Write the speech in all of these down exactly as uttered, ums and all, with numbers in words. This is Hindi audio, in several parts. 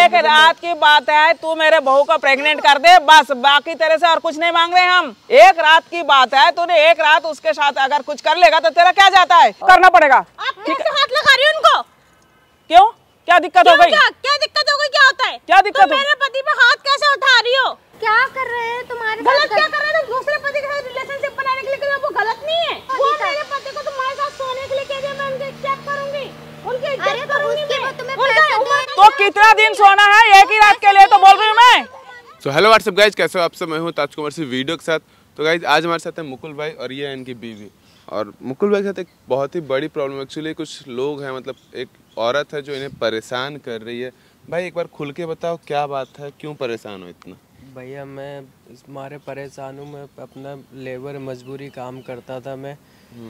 एक रात की बात है, तू मेरे बहू को प्रेग्नेंट कर दे बस, बाकी तेरे से और कुछ नहीं मांग रहे हम। एक रात की बात है, तूने एक रात उसके साथ अगर कुछ कर लेगा तो तेरा क्या जाता है, करना पड़ेगा। आप कैसे हाथ लगा रही हो उनको? क्यों, क्या दिक्कत हो गई? क्या क्या दिक्कत हो गई? क्या होता है? क्या दिक्कत? मेरे पति पे हाथ कैसे उठा रही हो? क्या कर रहे हैं तुम्हारे साथ? गलत क्या कर रहे हैं? दूसरे पति के साथ रिलेशनशिप बनाने के लिए कर रहे हो, वो गलत नहीं है। वो मेरे पति को तुम्हारे साथ सोने के लिए कह दिया, मैं उनकी इज्जत करूंगी, उनकी इज्जत करूंगी मैं। तो कितना दिन सोना है एक ही रात के लिए, तो बोल रही हूँ मैं। सो हेलो व्हाट्सअप गाइज, कैसे हो आप सब? मैं हूँ ताज कुमार सिंह वीडियो के साथ। तो गाइज आज हमारे साथ है मुकुल भाई और ये है इनकी बीवी। और मुकुल भाई के साथ एक बहुत ही बड़ी प्रॉब्लम, एक्चुअली कुछ लोग हैं, मतलब एक औरत है जो इन्हें परेशान कर रही है। भाई एक बार खुल के बताओ क्या बात है, क्यों परेशान हो इतना? भैया मैं मारे परेशान हूँ। मैं अपना लेबर मजबूरी काम करता था, मैं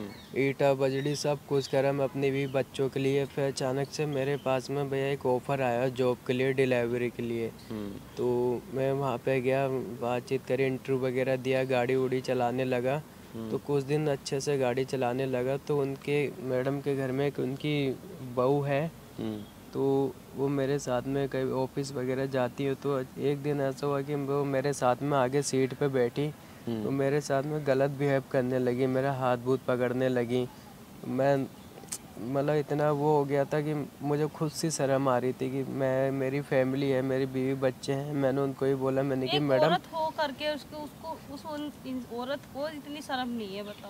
ईटा बजड़ी सब कुछ करा मैं अपने भी बच्चों के लिए। फिर अचानक से मेरे पास में भैया एक ऑफ़र आया जॉब के लिए, डिलीवरी के लिए। तो मैं वहाँ पे गया, बातचीत करी, इंटरव्यू वगैरह दिया, गाड़ी उड़ी चलाने लगा। तो कुछ दिन अच्छे से गाड़ी चलाने लगा तो उनके मैडम के घर में एक उनकी बहू है, तो वो मेरे साथ में कहीं ऑफिस वगैरह जाती है। तो एक दिन ऐसा हुआ कि वो मेरे साथ में आगे सीट पे बैठी, तो मेरे साथ में गलत बिहेव करने लगी, मेरा हाथ बूथ पकड़ने लगी। मैं मतलब इतना वो हो गया था कि मुझे खुद सी शर्म आ रही थी कि मैं, मेरी फैमिली है, मेरी बीवी बच्चे हैं। मैंने उनको ही बोला, मैंने कि मैडम औरत हो करके उसको उसको उस औरत को इतनी शर्म नहीं है, बताओ।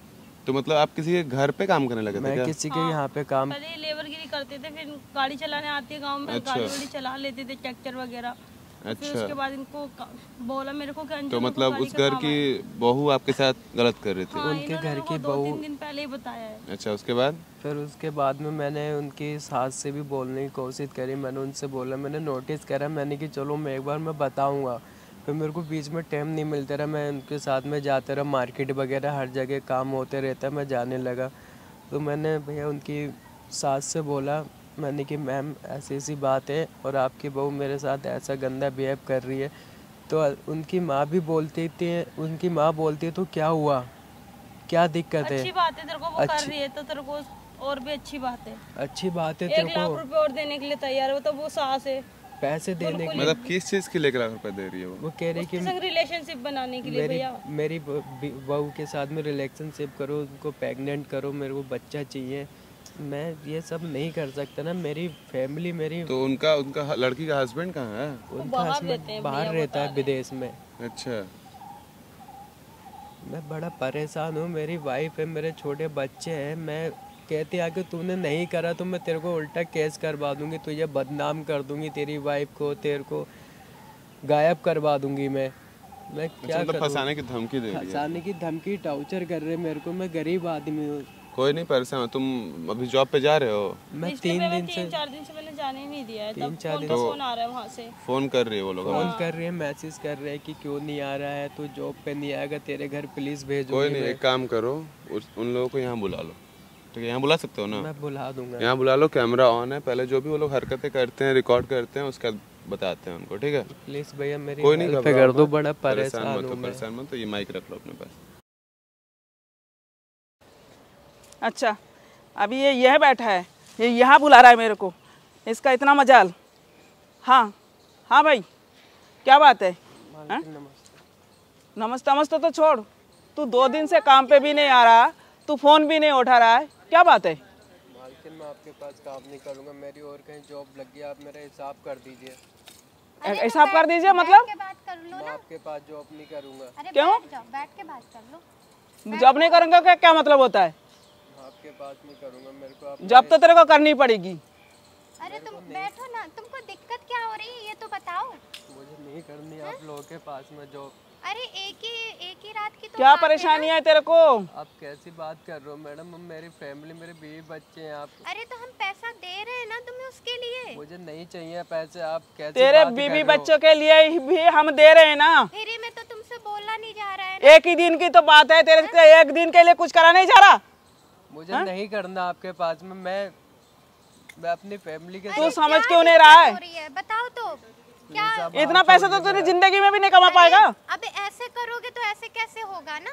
तो मतलब आप किसी के घर पे काम करने लगे थे? मैं क्या? किसी के यहाँ पे काम, पहले लेबरगिरी करते थे, फिर गाड़ी चलाने आती है गांव में। अच्छा। गाड़ी वाड़ी चला लेते थे, ट्रैक्टर वगैरह। अच्छा। फिर उसके बाद इनको बोला मेरे को कि तो मतलब उस घर की बहू आपके साथ गलत कर रही थी? हाँ, उनके घर की दो बहू तीन दिन पहले ही बताया है। अच्छा, उसके बाद? फिर उसके बाद में मैंने उनकी सास से भी बोलने की कोशिश करी। मैंने उनसे बोला, मैंने नोटिस करा, मैंने कि चलो मैं एक बार मैं बताऊंगा। फिर मेरे को बीच में टाइम नहीं मिलता रहा, मैं उनके साथ में जाता रहा, मार्केट वगैरह हर जगह काम होते रहता, मैं जाने लगा। तो मैंने भैया उनकी सास से बोला, मैंने कि मैम ऐसी ऐसी बात है और आपकी बहू मेरे साथ ऐसा गंदा बिहेव कर रही है। तो उनकी माँ भी बोलती थी, उनकी माँ बोलती है तो क्या हुआ, क्या दिक्कत है? अच्छी बात है, तेरे को वो कर रही है तो तेरे को और भी अच्छी बात है। अच्छी बात है, तेरे एक लाख रुपए और देने के लिए तैयार है, वो तो वो सास है। पैसे देने के लिए मतलब किस चीज के लिए एक लाख रुपए दे रही है वो? वो कह रही कि रिलेशनशिप बनाने के लिए भैया, मेरी बहू के साथ में रिलेशनशिप करो, उनको प्रेग्नेंट करो, मेरे को बच्चा चाहिए। मैं ये सब नहीं कर सकता ना, मेरी फैमिली मेरी। तो उनका उनका लड़की का हस्बैंड कहाँ है? उनका हस्बैंड बाहर रहता है, विदेश में। अच्छा। मैं बड़ा परेशान हूँ, मेरी वाइफ है, मेरे छोटे बच्चे हैं। मैं कहती है कि तूने नहीं करा तो मैं तेरे को उल्टा केस करवा दूंगी, तुझे बदनाम कर दूंगी, तेरी वाइफ को, तेरे को गायब करवा दूंगी। मैं मैं क्या मतलब करूं? फंसाने की धमकी दे रही है? फंसाने की धमकी, टॉर्चर कर रहे मेरे को। मैं गरीब आदमी हूँ। कोई नहीं परेशान हो, तुम अभी जॉब पे जा रहे हो? मैं तीन दिन से तीन चार दिन से मैंने जाने नहीं दिया है, तीन तब चार फोन दिन का तो फोन आ रहा है वहाँ से, फोन कर रही है वो लोग? फोन कर रहे हैं, मैसेज कर रहे हैं कि क्यों नहीं आ रहा है, तू जॉब पे नहीं आएगा, तेरे घर पुलिस भेजूंगी। कोई नहीं, एक काम करो, उस, उन लोगों को यहाँ बुला लो। ठीक है, यहाँ बुला सकते हो ना? मैं बुला दूंगा। यहाँ बुला लो, कैमरा ऑन है। पहले जो भी वो लोग हरकतें करते हैं रिकॉर्ड करते हैं, उसका बताते हैं उनको। ठीक है, प्लीज भैया मेरी कोई नहीं हेल्प कर दो, बड़ा परेशान मत हूँ हो, मैं। परेशान मत। तो ये माइक रख लो अपने पास। अच्छा, अभी ये यह बैठा है, ये यहाँ बुला रहा है मेरे को, इसका इतना मजाल। हाँ हाँ भाई, क्या बात है? नमस्ते नमस्ते तो छोड़, तू दो दिन से काम पे भी नहीं आ रहा, तू फोन भी नहीं उठा रहा है, क्या बात है? मालकिन मैं आपके पास काम नहीं करूँगा, मेरी और कहीं जॉब लग गया, आप मेरा हिसाब कर दीजिए। हिसाब कर दीजिए मतलब? मैं आपके पास जॉब नहीं करूँगा। क्यों? बैठ के बात कर लो। जॉब नहीं करूँगा क्या क्या मतलब होता है? आपके पास नहीं करूँगा, मेरे को आप जॉब तो तेरे को करनी पड़ेगी। अरे तुम बैठो ना, तुमको दिक्कत क्या हो रही है ये तो बताओ। मुझे नहीं करनी आप लोगों के पास में जॉब। अरे एक ही एक ही रात की तो क्या परेशानी है तेरे को? आप कैसी बात कर रहे हो मैडम? मेरी फैमिली, मेरे बीवी बच्चे हैं। आप अरे तो हम पैसा दे रहे हैं ना तुम्हें उसके लिए। मुझे नहीं चाहिए पैसे, आप कैसे तेरे बीवी बच्चों के लिए भी हम दे रहे हैं ना। मेरे में तो तुमसे बोलना नहीं जा रहा है। एक ही दिन की तो बात है, तेरे से एक दिन के लिए कुछ करा नहीं जा रहा। मुझे हा? नहीं करना आपके पास में। मैं मैं अपनी फैमिली के तू समझ क्यों नहीं रहा है? बताओ तो क्या? इतना पैसा तो तेरी जिंदगी में भी नहीं कमा पाएगा। अब ऐसे करोगे तो ऐसे कैसे होगा ना,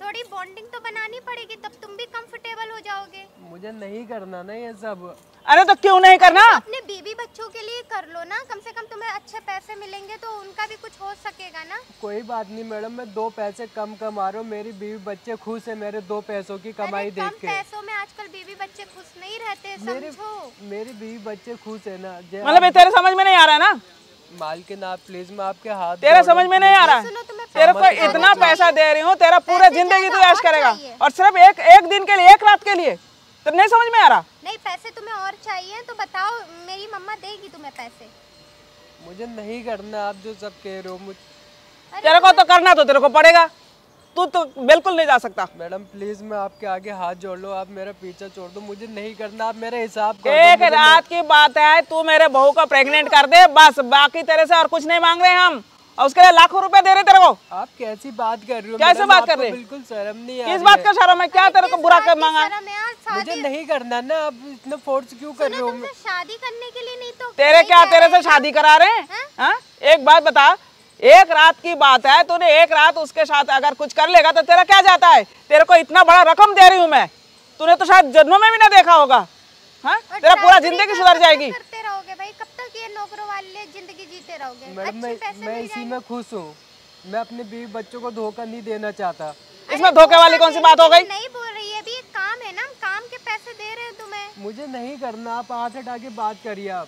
थोड़ी बॉन्डिंग तो बनानी पड़ेगी, तब तुम भी कंफर्टेबल हो जाओगे। मुझे नहीं करना ना ये सब। अरे तो क्यों नहीं करना? अपने बीवी बच्चों के लिए कर लो ना, कम से कम तुम्हें अच्छे पैसे मिलेंगे तो उनका भी कुछ हो सकेगा ना। कोई बात नहीं मैडम, मैं दो पैसे कम कमा रहा हूँ, मेरी बीवी बच्चे खुश है मेरे दो पैसों की कमाई अरे देख कम के। पैसों में आजकल बीवी बच्चे खुश नहीं रहते, मेरी समझो। मेरी बीवी बच्चे खुश है ना। जे मतलब ये तेरे समझ में नहीं आ रहा है ना? मालकिन आप प्लीज, मैं आपके हाथ तेरे समझ में नहीं आ रहा है? सुनो, तुम्हें तेरे को इतना पैसा दे रही हूँ, तेरा पूरा जिंदगी तू ऐश करेगा, और सिर्फ एक एक दिन के लिए, एक रात के लिए? तो नहीं समझ में आ रहा? नहीं, पैसे तुम्हें और चाहिए तो बताओ, मेरी मम्मा देगी तुम्हें पैसे। मुझे नहीं करना आप जो सब कह रहे हो। मुझ तेरे को तो करना तो तेरे को पड़ेगा, तू तो बिल्कुल नहीं जा सकता। मैडम प्लीज, मैं आपके आगे हाथ जोड़ लो, आप मेरा पीछा छोड़ दो, मुझे नहीं करना, आप मेरा हिसाब कर दो। एक रात की बात है, तू मेरे बहू को प्रेग्नेंट कर दे बस, बाकी तेरे से और कुछ नहीं मांग रहे हम, और उसके लिए लाखों रुपए दे रहे तेरे को। आप कैसी बात कर रही हो? कैसे बात कर रहे? बिल्कुल शर्म नहीं आ किस रही बात है? का शर्म है? क्या तेरे को बुरा कर मांगा? शर्म है यार, शादी मुझे नहीं करना ना, आप इतना फोर्स क्यों कर रहे हो? तुमसे शादी करने के लिए नहीं तो तेरे क्या तेरे से शादी करा रहे हैं? हाँ? एक बात बता, एक रात की बात है, तूने एक रात उसके साथ अगर कुछ कर लेगा तो तेरा क्या जाता है? तेरे को इतना बड़ा रकम दे रही हूँ मैं, तूने तो शायद जन्मों में भी ना देखा होगा। हाँ? तेरा पूरा जिंदगी सुधर जाएगी। करते रहोगे भाई, कब तक ये नौकरों वाले जिंदगी जीते रहोगे? मैडम मैं मैं इसी में खुश हूँ, मैं अपने बीवी बच्चों को धोखा नहीं देना चाहता। इसमें धोखे वाली कौन सी बात हो गई? नहीं बोल रही है, भी एक काम है ना, काम के पैसे दे रहे हैं तुम्हें। मुझे नहीं करना, आप हाथ हटा के बात करिए आप।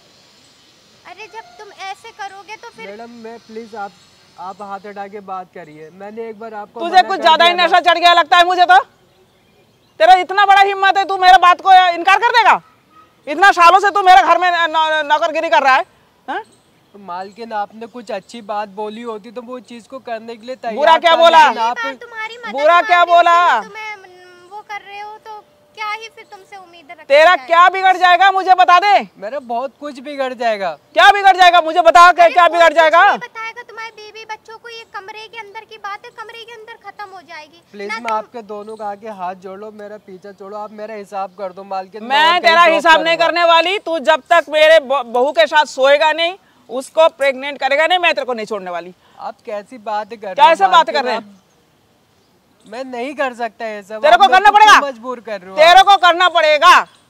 अरे जब तुम ऐसे करोगे तो फिर मैडम मैं प्लीज आप आप हाथ हटा के बात करिए। मैंने एक बार आपको तुझे मना कुछ कर ज्यादा ही दिया ना। नशा चढ़ गया लगता है मुझे तो। तेरा इतना बड़ा हिम्मत है, तू मेरे बात को इनकार कर देगा? इतना सालों से तू मेरे घर में नौकरगिरी कर रहा है। हा? तो मालकिन आपने कुछ अच्छी बात बोली होती तो वो चीज को करने के लिए तैयार बुरा क्या था, बोला? लेकिन आप तुम्हारी मदद बुरा क्या मांगने बोला? से तुम्हें वो कर रहे हो तो क्या ही फिर तुमसे उम्मीद रखते तेरा हैं? क्या बिगड़ जाएगा मुझे बता दे। मेरा बहुत कुछ बिगड़ जाएगा। क्या बिगड़ जाएगा मुझे बता, क्या क्या बिगड़ जाएगा? बताएगा तुम्हारे बीवी बच्चों को, ये कमरे के अंदर की बात है, कमरे के अंदर खत्म हो जाएगी। प्लीज मैं आपके दोनों का आके हाथ जोड़ लो, मेरा पीछा छोड़ो, आप मेरा हिसाब कर दो मालकिन। मैं तेरा हिसाब नहीं करने वाली। तू जब तक मेरे बहू के साथ सोएगा नहीं, उसको प्रेग्नेंट करेगा नहीं, मैं तेरे को नहीं छोड़ने वाली। आप कैसी बात कर रहे हो? क्या ऐसे बात कर रहे हैं? मैं नहीं कर सकता ये सब। तेरे को करना पड़ेगा, मजबूर कर रहे हो। तेरे को करना पड़ेगा।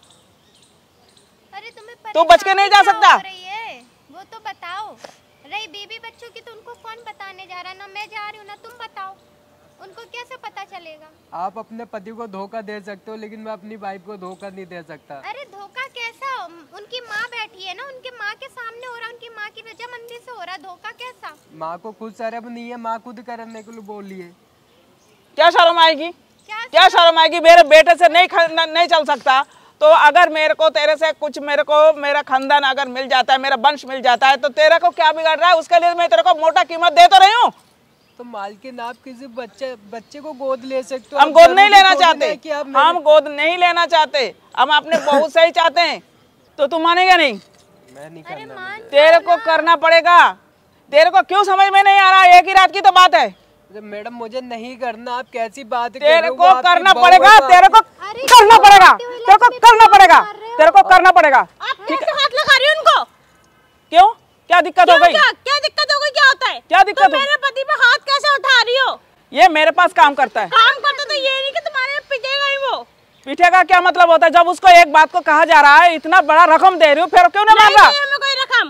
अरे तुम्हें तू बच के नहीं जा सकता। हो रही है वो तो बताओ। रही बीबी बच्चों की तो उनको कौन बताने जा रहा है? ना मैं जा रही हूँ ना तुम बताओ, उनको कैसे पता चलेगा? आप अपने पति को धोखा दे सकते हो, लेकिन मैं अपनी वाइफ को धोखा नहीं दे सकता। अरे धोखा कैसा? उनकी माँ बैठी है ना, उनके माँ के सामने हो रहा, उनकी माँ की रजामंदी से हो रहा, धोखा कैसा? माँ को खुद शर्म नहीं है, माँ खुद करने के लिए बोल रही है। क्या शर्म आएगी? क्या क्या शर्म आएगी? मेरे बेटे से नहीं ख- न- नहीं चल सकता तो अगर मेरे को तेरे से कुछ, मेरे को मेरा खानदान अगर मिल जाता है, मेरा वंश मिल जाता है, तो तेरे को क्या बिगड़ रहा है? उसके लिए मैं तेरे को मोटा कीमत दे तो रही हूँ। तो मालकिन आप किसी बच्चे बच्चे को गोद ले सकते हो। हम आप गोद नहीं जरूरी लेना थोड़ी ना चाहते, है कि आप मेरे- हम गोद नहीं लेना चाहते, हम अपने बहू से ही चाहते हैं। तो तू मानेगा नहीं? मैं नहीं अरे करना। मान तेरे को करना पड़ेगा। तेरे को क्यों समझ में नहीं आ रहा? एक ही रात की तो बात है। अरे मैडम मुझे नहीं करना, आप कैसी बात कर रहे तेरे हो? को वो आपकी करना बहू पड़ेगा, है तो तेरे को अरे करना पड़ेगा, तेरे को करना पड़ेगा, मार रहे हो। तेरे को करना पड़ेगा। आप कैसे हाथ लगा रही हो उनको? क्यों? क्या दिक्कत हो गई? क्या क्या दिक्कत हो गई? क्या होता है? क्या दिक्कत तुम हो? मेरे पति पे हाथ कैसे उठा रही हो? ये मेरे पास काम करता है। काम करते तो ये नहीं कि तुम्हारे पिटेगा ही वो। पीछे का क्या मतलब होता है? जब उसको एक बात को कहा जा रहा है, इतना बड़ा रकम दे रही हूँ, फिर क्यों नहीं मान नहीं रहा? चाहिए हमें कोई रकम।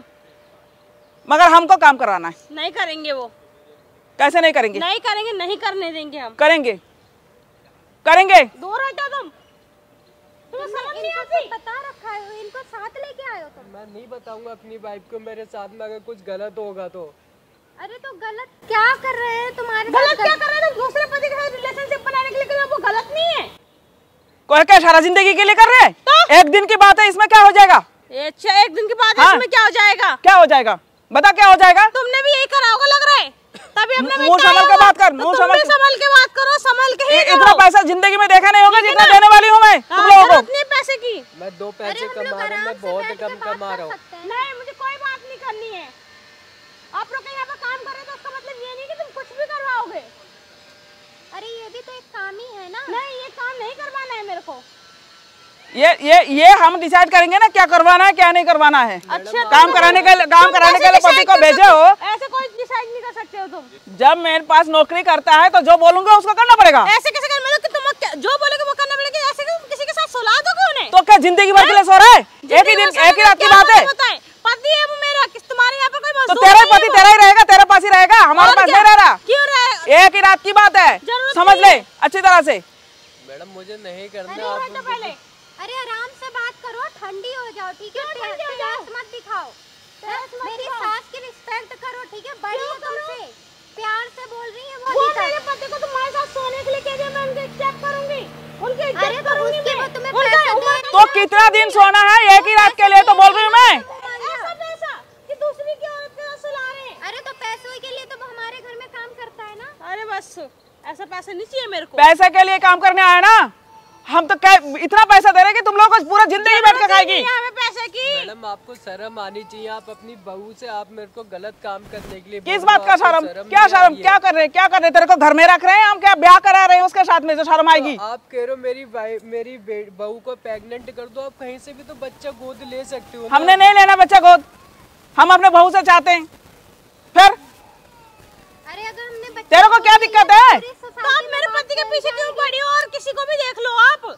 मगर हमको काम कराना है। नहीं करेंगे वो, कैसे नहीं करेंगे? नहीं करेंगे, नहीं करने देंगे हम। करेंगे, करेंगे। दूर हटो तुम। तुम्हें समझ नहीं आती? बता रखा है, इनको साथ लेके आए हो तुम। मैं नहीं बताऊंगा अपनी वाइफ को, मेरे साथ में अगर कुछ गलत होगा तो। अरे तो गलत क्या कर रहे हैं तुम्हारे साथ? गलत क्या कर रहे थे? दूसरे पति के साथ रिलेशनशिप बनाने के लिए कर रहे हो, वो गलत नहीं है। कोई क्या सारा जिंदगी के लिए कर रहे हैं? तो? एक दिन की बात है, इसमें क्या हो जाएगा? अच्छा एक दिन के बाद हाँ। इसमें क्या हो जाएगा? क्या हो जाएगा? बता क्या हो जाएगा? तुमने भी यही करा होगा लग रहा है, तभी हमने मुंह संभल के बात कर, तो मुंह तुम संभल भी के- संभल के बात करो, संभल के ही इ- इतना करो। पैसा जिंदगी में देखा नहीं होगा ठीक है जितना ना? देने वाली हूँ मैं तुम हाँ, लोगों जरूरत को। नहीं है पैसे की। मैं दो पैसे अरे हम लोग कमा रहा हूँ, आराम मैं से बहुत बैठ के कम बात कमा कर रहा हूँ। सकते हैं। नहीं मुझे कोई बात नहीं करनी है। आप लोग यहाँ पे काम कर रहे हो तो उसका मतलब ये नहीं कि तुम कुछ भी करवाओगे। अरे ये भी तो एक काम ही है ना। नहीं ये काम नहीं करवाना है मेरे को। ये ये ये हम डिसाइड करेंगे ना क्या करवाना है क्या नहीं करवाना है। अच्छा काम कराने के लिए काम कराने के लिए पति को भेजे हो, ऐसे कोई डिसाइड नहीं कर सकते हो तुम। जब मेरे पास नौकरी करता है तो जो बोलूंगा उसको करना पड़ेगा। ऐसे कैसे कर, मतलब कि तुम जो बोलोगे वो करना पड़ेगा। ऐसे तुम किसी के साथ सुला दोगे उन्हें? तो क्या जिंदगी भर के लिए सो रहा है? एक ही दिन एक ही रात की बात है। पति है वो मेरा, किस तुम्हारे यहाँ पर कोई तो मजदूर तेरा नहीं है पति वो। तेरा ही रहेगा, तेरे पास ही रहेगा, हमारे और पास क्या? नहीं रह रहा। क्यों रहे? एक ही रात की बात है, जरूरत समझ नहीं ले अच्छी तरह से। मैडम मुझे नहीं करना। दो आप घंटे पहले अरे आराम से बात करो, ठंडी हो जाओ, ठीक है? प्यास मत दिखाओ, मेरी सास की रिस्पेक्ट करो, ठीक है? बड़ी है तुमसे, प्यार से बोल रही है वो। वो मेरे पति को तुम्हारे साथ सोने के लिए कह दिया, मैं उनकी इज्जत करूंगी, उनकी इज्जत अरे तो करूंगी उसके मैं। वो तुम्हें उनका पैसा उम्र- दे- तो कितना दिन सोना है? एक ही रात के लिए तो बोल रही हूँ मैं। ऐसा पैसा कि दूसरी की औरत के साथ सुला रहे हैं। अरे तो पैसों के लिए तो वो हमारे घर में काम करता है ना। अरे बस ऐसा पैसा नहीं चाहिए मेरे को। पैसे के लिए काम करने आया ना हम, तो क्या इतना पैसा दे रहे कि तुम लोग को पूरा जिंदगी बैठ के खाएगी। हमें पैसे की। मैडम आपको शर्म आनी चाहिए। आप अपनी बहू से आप मेरे को गलत काम करने के लिए किस बोल बात रहे का हो, आपको शर्म? शर्म क्या नहीं आ शर्म? रही है? क्या कर रहे हैं? क्या कर रहे हैं? तेरे को घर में रख रहे हैं हम, क्या ब्याह करा रहे हैं उसके साथ में जो शर्म आएगी? आप कह रहे हो मेरी वाइ- मेरी बे- बहू को प्रेग्नेंट कर दो, आप कहीं से भी तो बच्चा गोद ले सकते हो ना। हमने नहीं लेना बच्चा गोद, हम अपने बहू से चाहते हैं। फिर अरे अगर हमने बच्चे तेरे को क्या दिक्कत है? तो आप मेरे पति के पीछे क्यों पड़ी हो? और किसी को भी देख लो आप।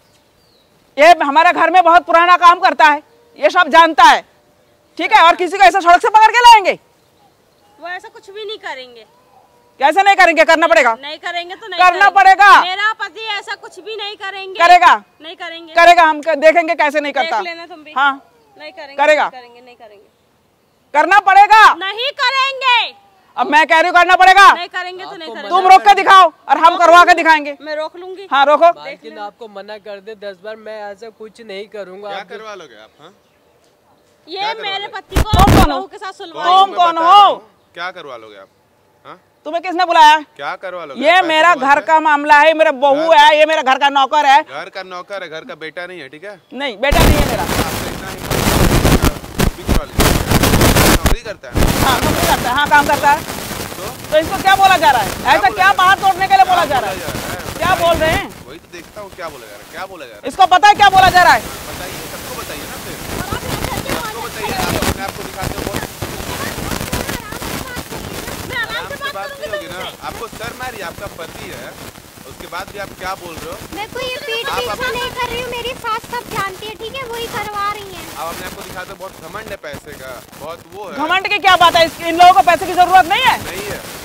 ये हमारे घर में बहुत पुराना काम करता है, ये सब जानता है, ठीक है? और किसी को ऐसा सड़क से पकड़ के लाएंगे? वो ऐसा कुछ भी नहीं करेंगे। कैसे नहीं करेंगे? करना पड़ेगा। नहीं करेंगे तो नहीं करना करेंगे। पड़ेगा। मेरा पति ऐसा कुछ भी नहीं करेंगे। करेगा नहीं करेंगे। करेगा, हम कर- देखेंगे कैसे नहीं करता। देख लेना तुम भी। हाँ नहीं करेंगे। करेगा। नहीं करेंगे। नहीं करेंगे। करना पड़ेगा। नहीं करेंगे। अब मैं कह रही हूँ करना पड़ेगा। नहीं करेंगे तो नहीं करेंगे। तुम रोक के दिखाओ और हम करवा के दिखाएंगे। मैं रोक लूंगी। हाँ रोको। लेकिन आपको मना कर दे दस बार, मैं ऐसा कुछ नहीं करूंगा। क्या आप करवा लोगे आप? हाँ ये मेरे पति को तुम कौन हो? बहू के साथ सुलवा। तुम मैं कौन बता रहा हो? हूँ, क्या करवा लोगे आप? हाँ तुम्हें किसने बुलाया? क्या करवा लोगे? ये पैसे मेरा कमा घर के? का मामला है, मेरा बहू घर है, ये मेरा घर का नौकर है। घर का नौकर है, घर का बेटा नहीं है, ठीक है? नहीं बेटा नहीं है मेरा। आपसे इतना ही भी करवा लीजिए। नौकरी करता है हाँ नौकरी करता है, हाँ काम करता है। तो तो इसको क्या बोला जा रहा है? ऐसा बोला क्या जा बाहर तोड़ने के लिए बोला जा रहा बोला है? जा रहा है? क्या बोल रहे हैं? वही तो देखता हूँ क्या बोला जा रहा है, क्या बोला जा रहा है? इसको पता है क्या बोला जा रहा है? बताइए, सबको बताइए ना फिर। सबको बताइए, आप अपने आप को दिखाते हो बहुत। आराम से बात नहीं होगी ना। आपको शर्म आ रही है, आपका पति है, उसके बाद भी आप क्या बोल रहे हो? मैं कोई ये पीठ आप पीछा अपने- नहीं कर रही हूँ, मेरी सास सब जानती है, ठीक है? वही करवा रही है। आप अपने आप को दिखाते हो बहुत घमंड है पैसे का, बहुत वो है। घमंड की क्या बात है? इस- इन लोगों को पैसे की जरूरत नहीं है। नहीं है।